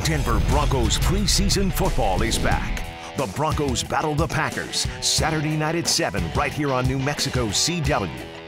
Denver Broncos preseason football is back. The Broncos battle the Packers Saturday night at 7 right here on New Mexico's CW.